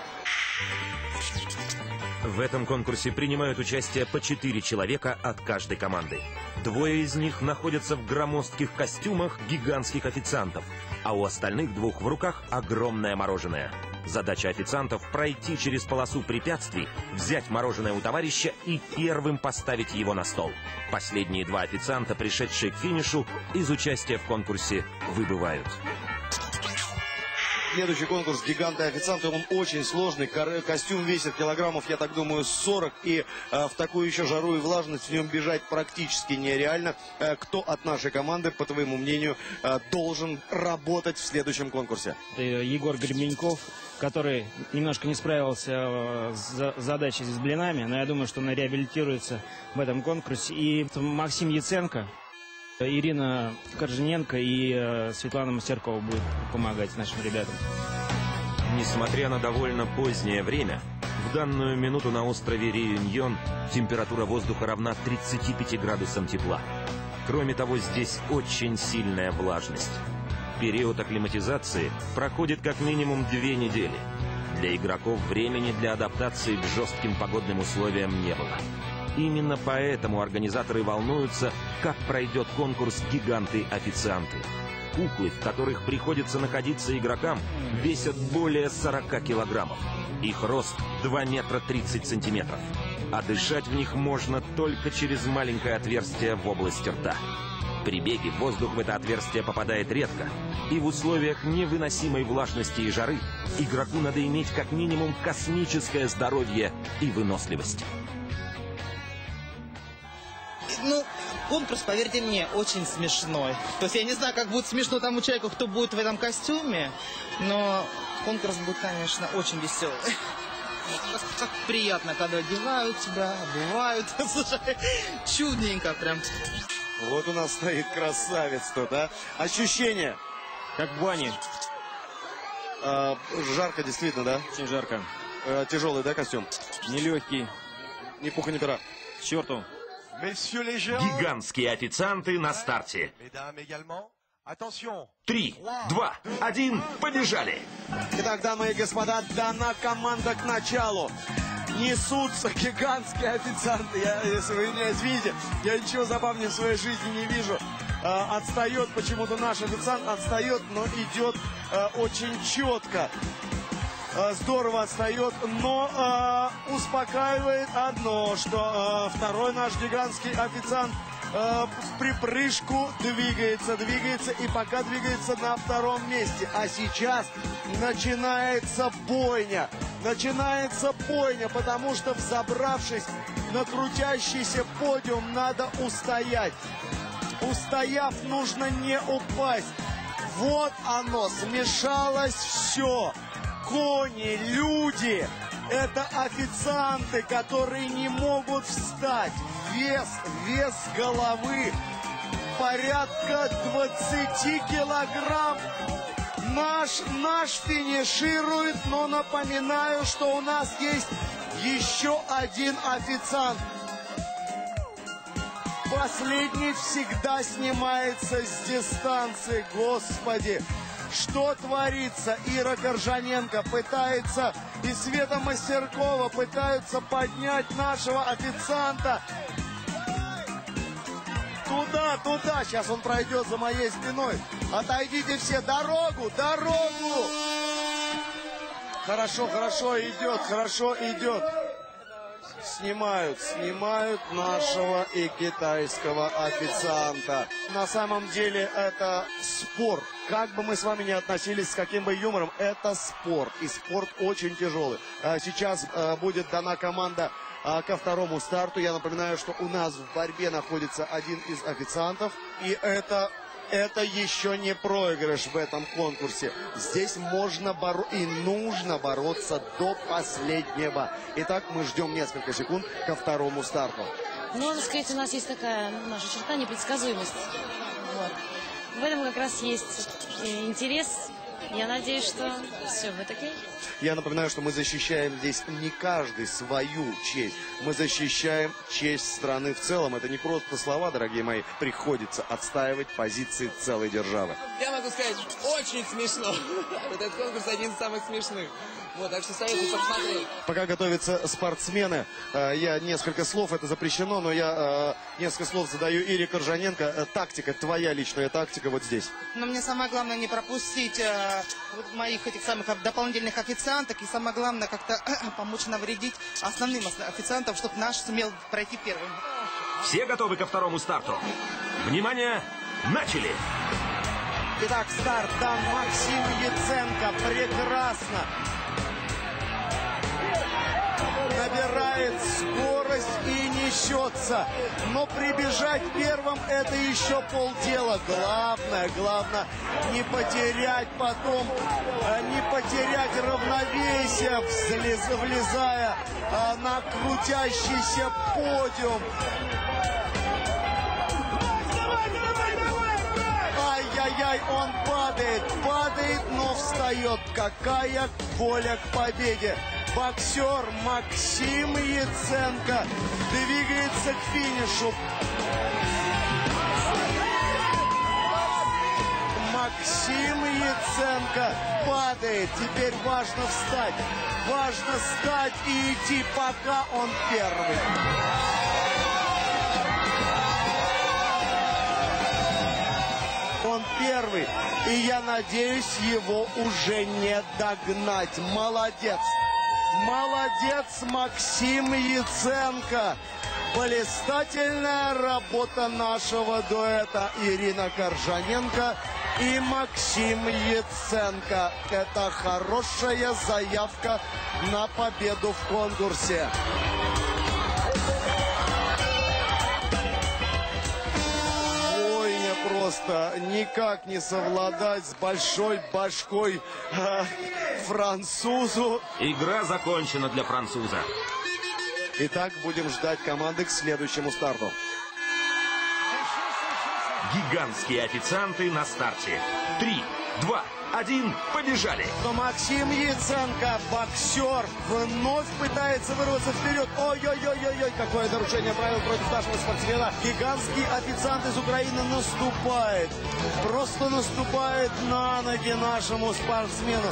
В этом конкурсе принимают участие по четыре человека от каждой команды. Двое из них находятся в громоздких костюмах гигантских официантов, а у остальных двух в руках огромное мороженое. Задача официантов – пройти через полосу препятствий, взять мороженое у товарища и первым поставить его на стол. Последние два официанта, пришедшие к финишу, из участия в конкурсе выбывают. Следующий конкурс «Гиганты-официанты», он очень сложный. Костюм весит килограммов, я так думаю, сорок. И э, в такую еще жару и влажность в нем бежать практически нереально. Э, кто от нашей команды, по твоему мнению, э, должен работать в следующем конкурсе? Егор Гребеньков, который немножко не справился с задачей с блинами, но я думаю, что он реабилитируется в этом конкурсе. И Максим Яценко, Ирина Коржененко и э, Светлана Мастеркова будут помогать нашим ребятам. Несмотря на довольно позднее время, в данную минуту на острове Реюньон температура воздуха равна тридцати пяти градусам тепла. Кроме того, здесь очень сильная влажность. Период акклиматизации проходит как минимум две недели. Для игроков времени для адаптации к жестким погодным условиям не было. Именно поэтому организаторы волнуются, как пройдет конкурс «Гиганты-официанты». Куклы, в которых приходится находиться игрокам, весят более сорока килограммов. Их рост два метра тридцать сантиметров. А дышать в них можно только через маленькое отверстие в области рта. При беге воздух в это отверстие попадает редко. И в условиях невыносимой влажности и жары игроку надо иметь как минимум космическое здоровье и выносливость. Ну, конкурс, поверьте мне, очень смешной. То есть я не знаю, как будет смешно тому человеку, кто будет в этом костюме, но конкурс будет, конечно, очень веселый. Как, как приятно, когда одевают тебя, обувают. Слушай, чудненько прям. Вот у нас стоит красавец тут, а? Ощущение? Как в бане. А, жарко действительно, да? Очень жарко. А, тяжелый, да, костюм? Нелегкий. Ни пуха, ни пера. К черту. Гигантские официанты на старте. Три, два, один, побежали! Итак, дамы и господа, дана команда к началу. Несутся гигантские официанты. Я, если вы меня извините, я ничего забавнее в своей жизни не вижу. А, отстает почему-то наш официант, отстает, но идет а, очень четко. Здорово отстает, но э, успокаивает одно, что э, второй наш гигантский официант э, в припрыжку двигается, двигается и пока двигается на втором месте. А сейчас начинается бойня, начинается бойня, потому что, взобравшись на крутящийся подиум, надо устоять. Устояв, нужно не упасть. Вот оно, смешалось все. Кони, люди, это официанты, которые не могут встать. Вес, вес головы порядка двадцати килограмм. Наш, наш финиширует, но напоминаю, что у нас есть еще один официант. Последний всегда снимается с дистанции, господи. Что творится? Ира Коржененко пытается, и Света Мастеркова пытаются поднять нашего официанта. Туда, туда. Сейчас он пройдет за моей спиной. Отойдите все, дорогу, дорогу! Хорошо, хорошо идет, хорошо идет. Снимают, снимают нашего и китайского официанта. На самом деле это спорт. Как бы мы с вами ни относились, с каким бы юмором, это спорт. И спорт очень тяжелый. Сейчас будет дана команда ко второму старту. Я напоминаю, что у нас в борьбе находится один из официантов. И это... Это еще не проигрыш в этом конкурсе. Здесь можно боро... и нужно бороться до последнего. Итак, мы ждем несколько секунд ко второму старту. Ну, надо сказать, у нас есть такая наша черта — непредсказуемость. Вот. В этом как раз есть интерес. Я надеюсь, что все будет окей. Я напоминаю, что мы защищаем здесь не каждый свою честь. Мы защищаем честь страны в целом. Это не просто слова, дорогие мои. Приходится отстаивать позиции целой державы. Я могу сказать, очень смешно. Вот этот конкурс один из самых смешных. Вот, так что советую посмотреть. Пока готовятся спортсмены, я несколько слов, это запрещено, но я несколько слов задаю Ире Коржаненко. Тактика, твоя личная тактика вот здесь. Но мне самое главное не пропустить э, вот моих этих самых дополнительных официанток. И самое главное как-то помочь навредить основным официантам, чтобы наш сумел пройти первым. Все готовы ко второму старту? Внимание, начали! Итак, старт дан. Максим Яценко. Прекрасно. Набирает скорость и несется. Но прибежать первым — это еще полдела. Главное, главное не потерять потом, не потерять равновесие, влезая на крутящийся подиум. Ай-яй-яй, он падает, падает, но встает. Какая воля к победе. Боксер Максим Яценко двигается к финишу. Максим Яценко падает. Теперь важно встать. Важно встать и идти, пока он первый. Он первый. И я надеюсь, его уже не догнать. Молодец. Молодец, Максим Яценко. Блистательная работа нашего дуэта Ирина Коржаненко и Максим Яценко. Это хорошая заявка на победу в конкурсе. Ой, не просто никак не совладать с большой башкой э, французу. Игра закончена для француза. Итак, будем ждать команды к следующему старту. Гигантские официанты на старте. Три, два, один, побежали! Но Максим Яценко, боксер, вновь пытается вырваться вперед. Ой-ой-ой-ой-ой, какое нарушение правил против нашего спортсмена. Гигантский официант из Украины наступает. Просто наступает на ноги нашему спортсмену.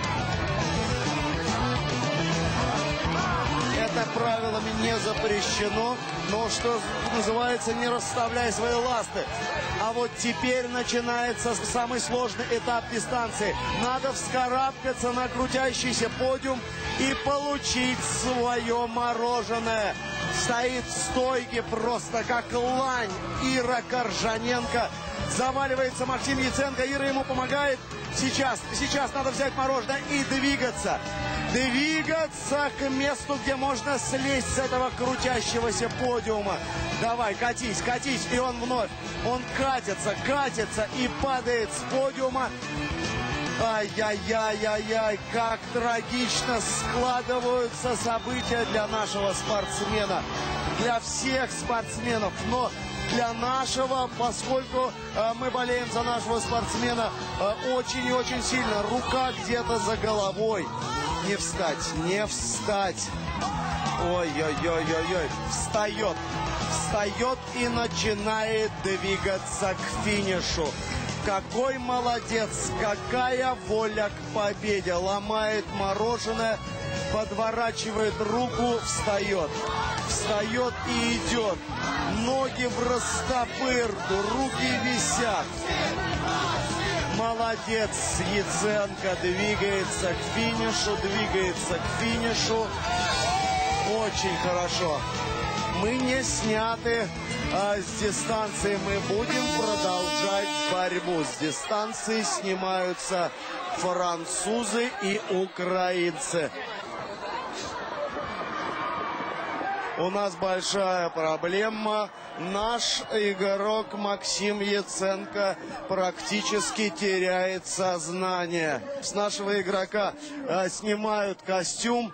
Это правилами не запрещено, но, что называется, не расставляй свои ласты. А вот теперь начинается самый сложный этап дистанции. Надо вскарабкаться на крутящийся подиум и получить свое мороженое. Стоит в стойке просто как лань Ира Коржаненко. Заваливается Максим Яценко. Ира ему помогает. Сейчас, сейчас надо взять мороженое и двигаться. Двигаться к месту, где можно слезть с этого крутящегося подиума. Давай, катись, катись. И он вновь. Он катится, катится и падает с подиума. Ай-яй-яй-яй-яй, как трагично складываются события для нашего спортсмена. Для всех спортсменов, но для нашего, поскольку э, мы болеем за нашего спортсмена э, очень и очень сильно. Рука где-то за головой. Не встать, не встать. Ой-ой-ой-ой-ой. Встает, встает и начинает двигаться к финишу. Какой молодец, какая воля к победе. Ломает мороженое, подворачивает руку, встает. Встает и идет. Ноги в растопырку, руки висят. Молодец, Яценко двигается к финишу, двигается к финишу. Очень хорошо. Мы не сняты а, с дистанции. Мы будем продолжать борьбу. С дистанции снимаются французы и украинцы. У нас большая проблема. Наш игрок Максим Яценко практически теряет сознание. С нашего игрока а, снимают костюм.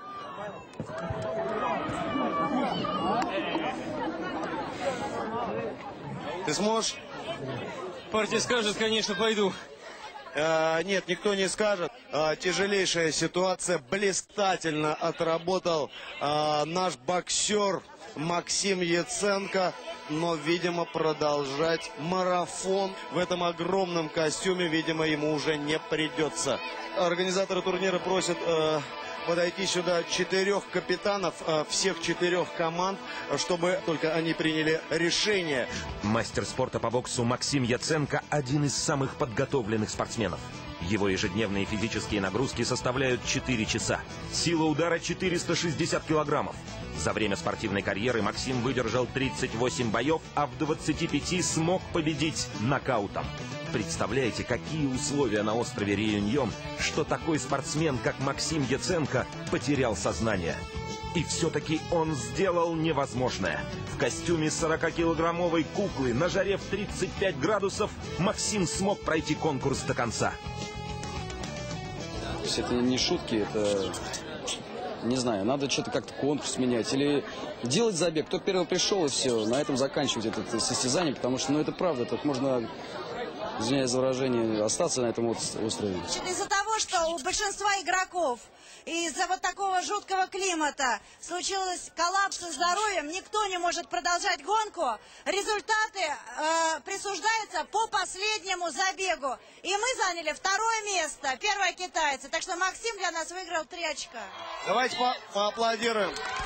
Ты сможешь? Партия скажет, конечно, пойду. А, нет, никто не скажет. А, тяжелейшая ситуация. Блистательно отработал а, наш боксер Максим Яценко. Но, видимо, продолжать марафон в этом огромном костюме, видимо, ему уже не придется. Организаторы турнира просят э, подойти сюда четырех капитанов э, всех четырех команд, чтобы только они приняли решение. Мастер спорта по боксу Максим Яценко – один из самых подготовленных спортсменов. Его ежедневные физические нагрузки составляют четыре часа. Сила удара четыреста шестьдесят килограммов. За время спортивной карьеры Максим выдержал тридцать восемь боев, а в двадцати пяти смог победить нокаутом. Представляете, какие условия на острове Реюньон, что такой спортсмен, как Максим Яценко, потерял сознание. И все-таки он сделал невозможное. В костюме сорокакилограммовой куклы на жаре в тридцать пять градусов Максим смог пройти конкурс до конца. То есть это не шутки, это, не знаю, надо что-то как-то конкурс менять или делать забег. Кто первый пришел, и все, на этом заканчивать это состязание, потому что, ну, это правда, тут можно, извиняюсь за выражение, остаться на этом острове. Из-за того, что у большинства игроков из-за вот такого жуткого климата случилось коллапс со здоровьем, никто не может продолжать гонку, результаты э, присуждаются по последнему забегу. И мы заняли второе место, первое китайцы. Так что Максим для нас выиграл три очка. Давайте по поаплодируем.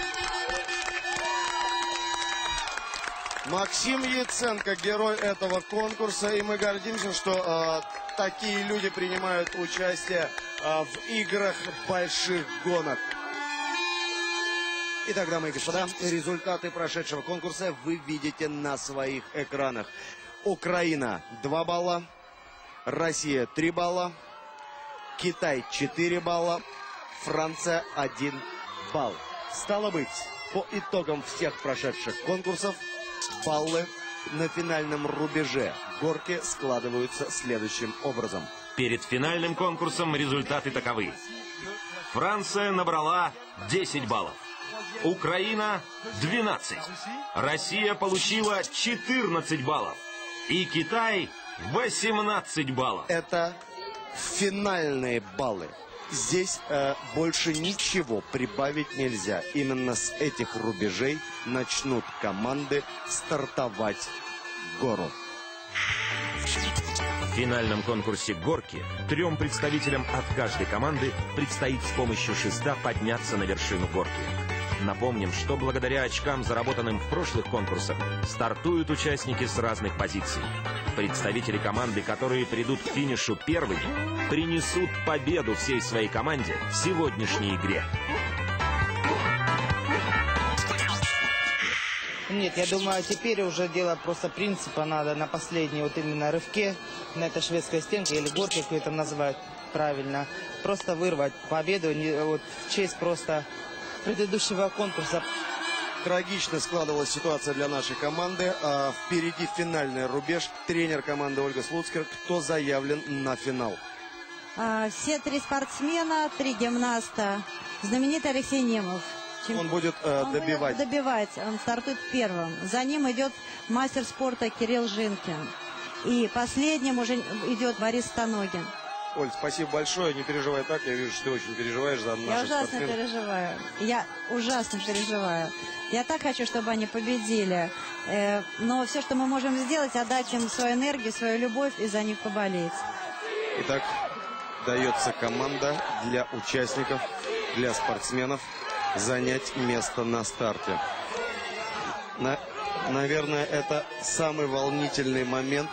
Максим Яценко, герой этого конкурса, и мы гордимся, что э, такие люди принимают участие э, в играх больших гонок. Итак, дамы и господа, результаты прошедшего конкурса вы видите на своих экранах. Украина два балла, Россия три балла, Китай четыре балла, Франция один балл. Стало быть, по итогам всех прошедших конкурсов, баллы на финальном рубеже горки складываются следующим образом. Перед финальным конкурсом результаты таковы. Франция набрала десять баллов. Украина двенадцать. Россия получила четырнадцать баллов. И Китай восемнадцать баллов. Это финальные баллы. Здесь э, больше ничего прибавить нельзя. Именно с этих рубежей начнут команды стартовать в гору. В финальном конкурсе горки трем представителям от каждой команды предстоит с помощью шеста подняться на вершину горки. Напомним, что благодаря очкам, заработанным в прошлых конкурсах, стартуют участники с разных позиций. Представители команды, которые придут к финишу первыми, принесут победу всей своей команде в сегодняшней игре. Нет, я думаю, теперь уже дело просто принципа надо на последней вот именно рывке, на этой шведской стенке или горке, как это называют правильно, просто вырвать победу, не, вот, в честь просто предыдущего конкурса. Трагично складывалась ситуация для нашей команды. А впереди финальный рубеж. Тренер команды Ольга Слуцкер. Кто заявлен на финал? А, все три спортсмена, три гимнаста. Знаменитый Алексей Немов. Чем... Он будет э, он добивать. Будет добивать. Он стартует первым. За ним идет мастер спорта Кирилл Жинкин. И последним уже идет Борис Станогин. Оль, спасибо большое. Не переживай так. Я вижу, что ты очень переживаешь за наших Я ужасно спортсменов. переживаю. Я ужасно переживаю. Я так хочу, чтобы они победили. Э, но все, что мы можем сделать, отдать им свою энергию, свою любовь и за них поболеть. Итак, дается команда для участников, для спортсменов занять место на старте. На, наверное, это самый волнительный момент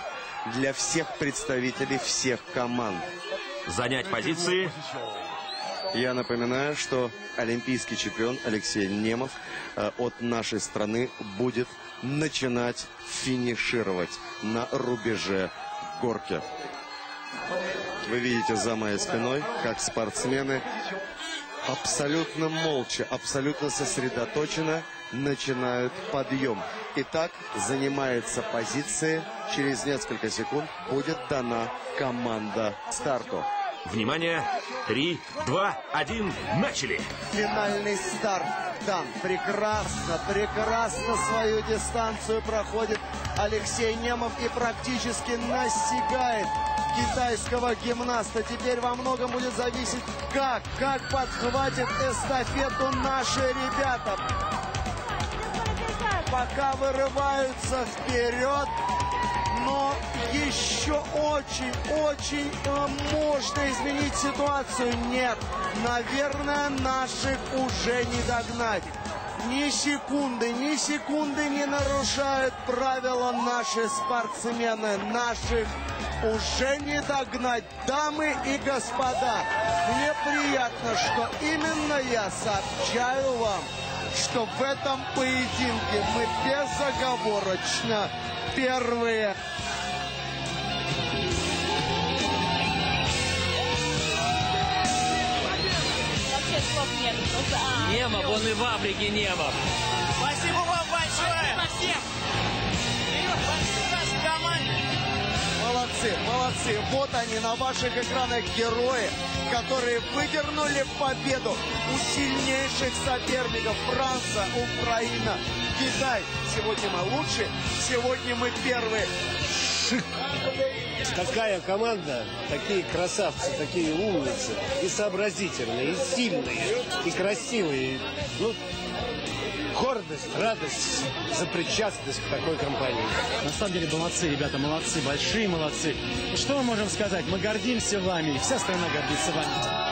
для всех представителей всех команд. Занять позиции. Я напоминаю, что олимпийский чемпион Алексей Немов э, от нашей страны будет начинать финишировать на рубеже горки. Вы видите за моей спиной, как спортсмены абсолютно молча, абсолютно сосредоточенно начинают подъем. Итак, занимается позиция. Через несколько секунд будет дана команда старту. Внимание! Три, два, один, начали! Финальный старт дан. Прекрасно, прекрасно свою дистанцию проходит Алексей Немов и практически настигает китайского гимнаста. Теперь во многом будет зависеть, как, как подхватит эстафету наши ребята. Пока вырываются вперед, но еще очень-очень э, можно изменить ситуацию. Нет, наверное, наших уже не догнать. Ни секунды, ни секунды не нарушают правила наши спортсмены. Наших уже не догнать, дамы и господа. Мне приятно, что именно я сообщаю вам, что в этом поединке мы безоговорочно первые. Немов, он и в Африке Немов. Спасибо вам большое! Спасибо всем! Спасибо нашей команде! Молодцы, молодцы. Вот они на ваших экранах герои, которые выдернули победу у сильнейших соперников. Франция, Украина, Китай. Сегодня мы лучшие, сегодня мы первые. Шик! Такая команда, такие красавцы, такие умницы, и сообразительные, и сильные, и красивые. Ну, гордость, радость за причастность к такой компании. На самом деле молодцы, ребята, молодцы, большие молодцы. Что мы можем сказать? Мы гордимся вами, вся страна гордится вами.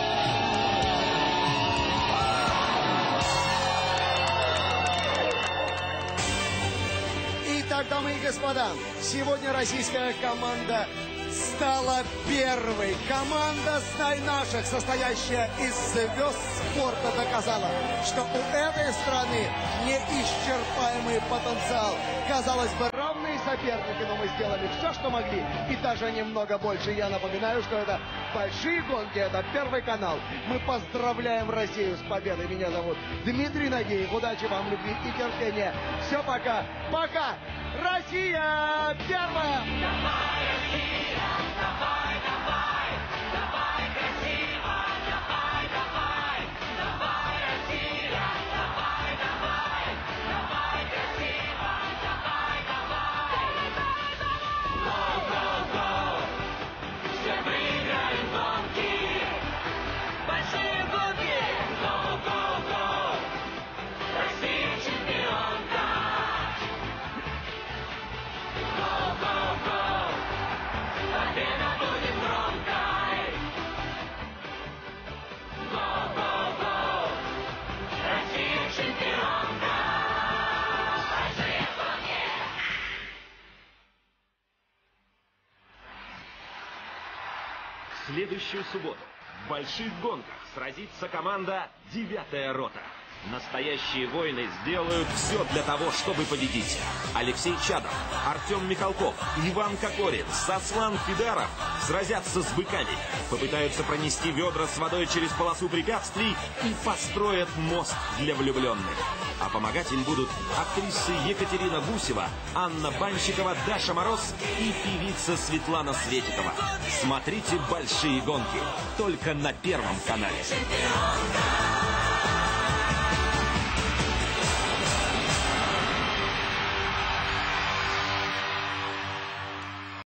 Итак, дамы и господа, сегодня российская команда стала первой. Команда «Знай наших», состоящая из звезд спорта, доказала, что у этой страны неисчерпаемый потенциал. Казалось бы, равные соперники, но мы сделали все, что могли, и даже немного больше. Я напоминаю, что это большие гонки, это Первый канал. Мы поздравляем Россию с победой. Меня зовут Дмитрий Нагиев. Удачи вам, любви и терпения. Все, пока. Пока! Россия первая! Давай, Россия! Давай, давай! Давай, красиво! Давай, давай! Давай, Россия! Давай, давай! Давай, красиво! Давай, давай! Go, go, go! Все выиграем гонки! Большие гонки! Go, go, go! Россия чемпионка! Победа будет громкой! Го-го-го! Россия чемпионка! Большие гонки! В следующую субботу в больших гонках сразится команда «Девятая рота». Настоящие воины сделают все для того, чтобы победить. Алексей Чадов, Артем Михалков, Иван Кокорин, Сослан Фидаров сразятся с быками, попытаются пронести ведра с водой через полосу препятствий и построят мост для влюбленных. А помогать им будут актрисы Екатерина Гусева, Анна Банщикова, Даша Мороз и певица Светлана Светикова. Смотрите «Большие гонки» только на Первом канале.